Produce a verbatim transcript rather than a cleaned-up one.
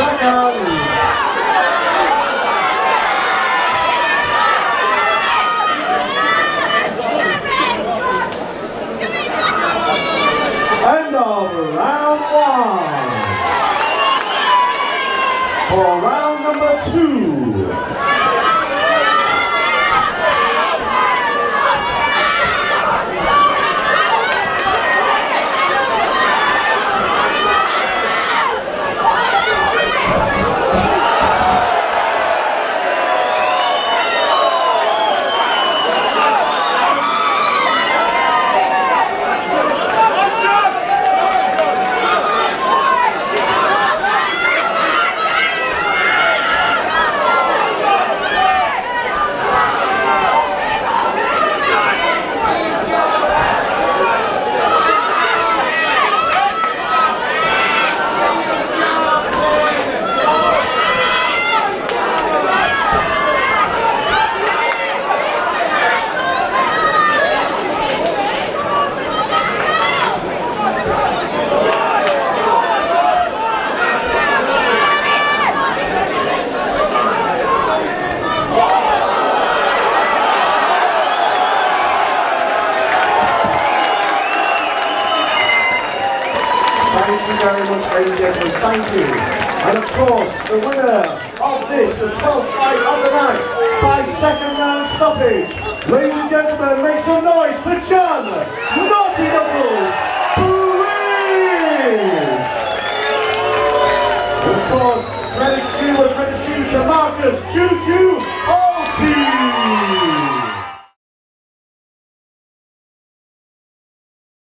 seconds. End of round one. For round number two. Thank you very much, ladies and gentlemen, thank you. And of course, the winner of this, the twelfth fight of the night, by second round stoppage. Ladies and gentlemen, make some noise for John Naughty Knuckles Bridge! And of course, credits due and credits due to Marcus Choo Choo